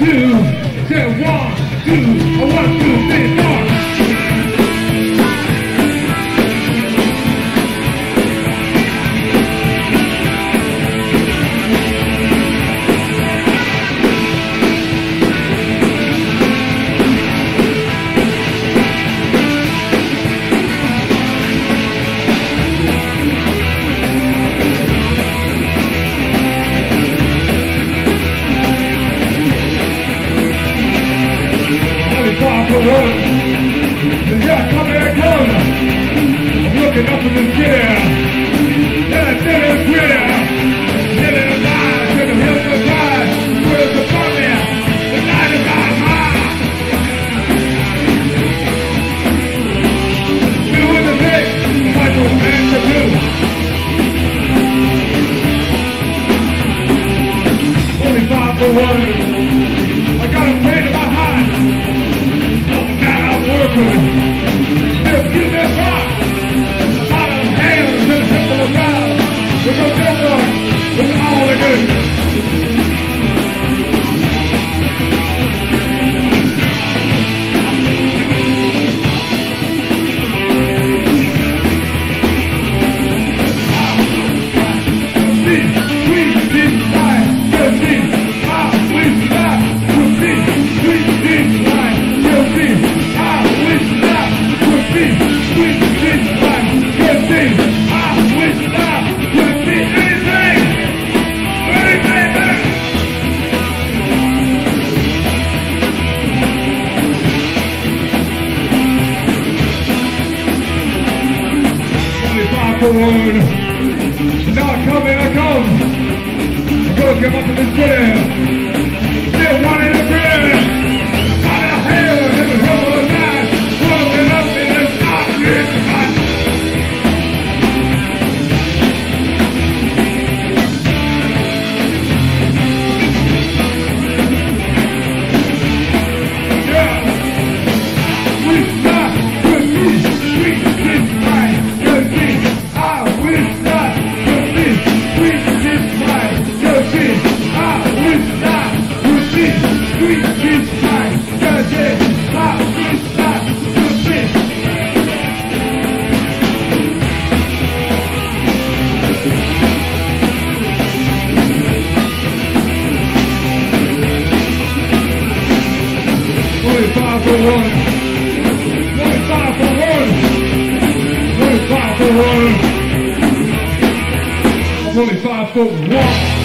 two, say 1, 2, 1, 2, 3, 4. Yeah, come here, come. I'm looking up in the chair. Yeah, till it's clear. Till it's alive, till the hills are dry. Where's the fun there? The night is on high. Still in the mix, Michael and the two. Only 5 for 1. I got a pain in my heart. Still give me a rock. Out of hands to the temple of God. We're going to go for it. With all the good. Forward. Now I come. I'm gonna come up to this chair. Still one in the bread. Out of hell in the hell of the night. Walking up in the darkness night. Yeah. We stop with these sweet right. Good things. I wish that could be sweet this right. Good things. I wish that could be sweet this right. Good things. I wish that could be. Only 5 for 1. Only 5 for 1. Only 5 for 1. I'm only 5 for 1.